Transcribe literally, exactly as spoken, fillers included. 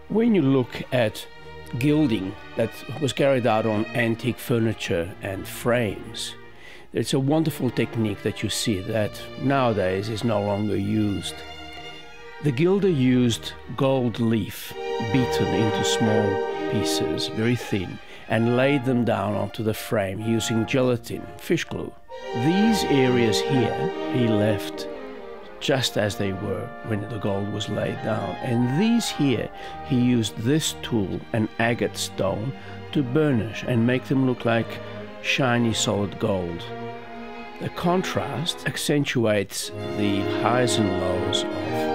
When you look at gilding that was carried out on antique furniture and frames, it's a wonderful technique that you see that nowadays is no longer used. The gilder used gold leaf beaten into small pieces, very thin, and laid them down onto the frame using gelatin, fish glue. These areas here he left just as they were when the gold was laid down. And these here, he used this tool, an agate stone, to burnish and make them look like shiny solid gold. The contrast accentuates the highs and lows of